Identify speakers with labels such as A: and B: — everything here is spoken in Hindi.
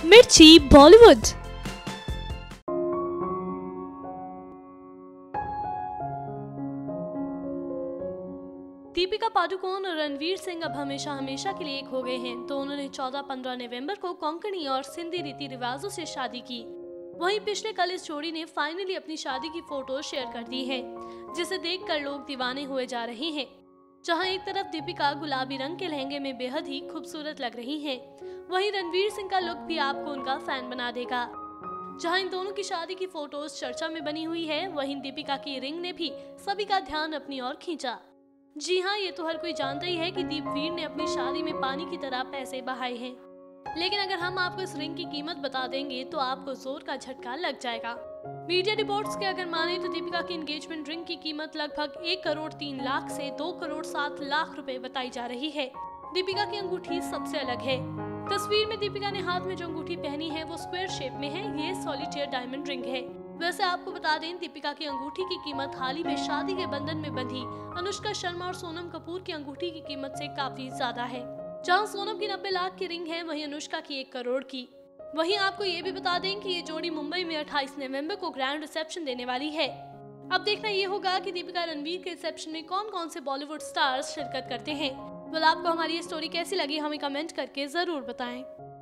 A: मिर्ची बॉलीवुड। दीपिका पादुकोण और रणवीर सिंह अब हमेशा हमेशा के लिए एक हो गए हैं। दोनों ने 14-15 नवंबर को कोंकणी और सिंधी रीति रिवाजों से शादी की। वहीं पिछले कल इस जोड़ी ने फाइनली अपनी शादी की फोटो शेयर कर दी है, जिसे देखकर लोग दीवाने हुए जा रहे हैं। जहां एक तरफ दीपिका गुलाबी रंग के लहंगे में बेहद ही खूबसूरत लग रही हैं, वहीं रणवीर सिंह का लुक भी आपको उनका फैन बना देगा। जहां इन दोनों की शादी की फोटोज चर्चा में बनी हुई है, वहीं दीपिका की रिंग ने भी सभी का ध्यान अपनी ओर खींचा। जी हाँ, ये तो हर कोई जानता ही है कि दीपवीर ने अपनी शादी में पानी की तरह पैसे बहाए हैं। लेकिन अगर हम आपको इस रिंग की कीमत बता देंगे तो आपको जोर का झटका लग जाएगा। मीडिया रिपोर्ट्स के अगर माने तो दीपिका की एंगेजमेंट रिंग की कीमत लगभग 1 करोड़ 3 लाख से 2 करोड़ 7 लाख रुपए बताई जा रही है। दीपिका की अंगूठी सबसे अलग है। तस्वीर में दीपिका ने हाथ में जो अंगूठी पहनी है वो स्क्वायर शेप में है। ये सॉलिटेयर डायमंड रिंग है। वैसे आपको बता दें, दीपिका की अंगूठी की कीमत हाल ही में शादी के बंधन में बंधी अनुष्का शर्मा और सोनम कपूर की अंगूठी की कीमत से काफी ज्यादा है। जहां सोनम की 90 लाख की रिंग है, वहीं अनुष्का की 1 करोड़ की। वहीं आपको ये भी बता दें कि ये जोड़ी मुंबई में 28 नवंबर को ग्रैंड रिसेप्शन देने वाली है। अब देखना ये होगा कि दीपिका रणवीर के रिसेप्शन में कौन कौन से बॉलीवुड स्टार्स शिरकत करते हैं। आपको हमारी ये स्टोरी कैसी लगी, हमें कमेंट करके जरूर बताएं।